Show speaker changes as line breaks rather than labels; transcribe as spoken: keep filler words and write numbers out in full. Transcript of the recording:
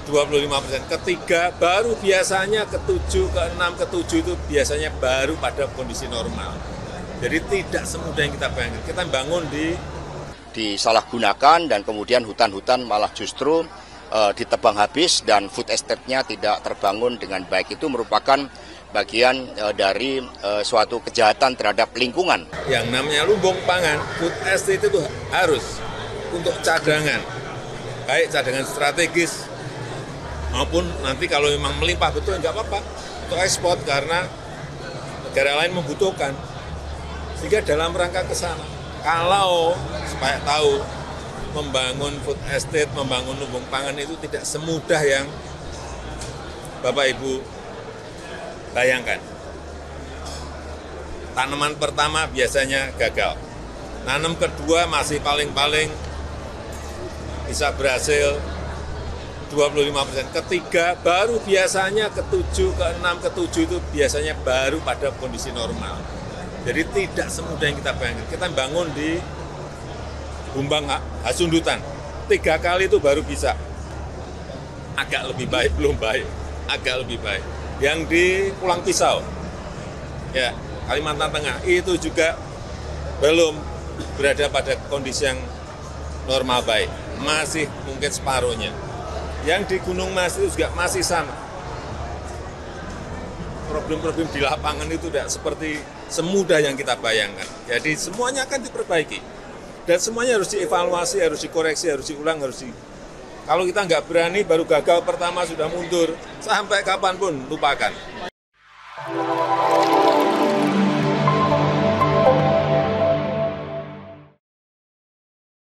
dua puluh lima persen. Ketiga, baru biasanya ketujuh, keenam, ketujuh itu biasanya baru pada kondisi normal. Jadi tidak semudah yang kita bayangkan. Kita bangun di
disalahgunakan dan kemudian hutan-hutan malah justru uh, ditebang habis dan food estate-nya tidak terbangun dengan baik. Itu merupakan bagian uh, dari uh, suatu kejahatan terhadap lingkungan.
Yang namanya lumbung pangan, food estate itu harus untuk cadangan, baik cadangan strategis maupun nanti kalau memang melimpah betul nggak apa-apa untuk ekspor karena negara lain membutuhkan. Sehingga dalam rangka ke sana, kalau supaya tahu membangun food estate, membangun lumbung pangan itu tidak semudah yang Bapak Ibu bayangkan. Tanaman pertama biasanya gagal. Tanam kedua masih paling-paling bisa berhasil dua puluh lima persen. Ketiga, baru biasanya ketujuh, keenam, ketujuh itu biasanya baru pada kondisi normal. Jadi tidak semudah yang kita bayangkan. Kita bangun di Bumbang Hasundutan, tiga kali itu baru bisa. Agak lebih baik, belum baik. Agak lebih baik. Yang di Pulang Pisau, ya Kalimantan Tengah, itu juga belum berada pada kondisi yang normal baik. Masih mungkin separuhnya. Yang di Gunung Mas itu juga masih sama. Problem-problem di lapangan itu tidak seperti semudah yang kita bayangkan. Jadi semuanya akan diperbaiki. Dan semuanya harus dievaluasi, harus dikoreksi, harus diulang, harus di... Kalau kita nggak berani, baru gagal pertama sudah mundur. Sampai kapanpun, lupakan.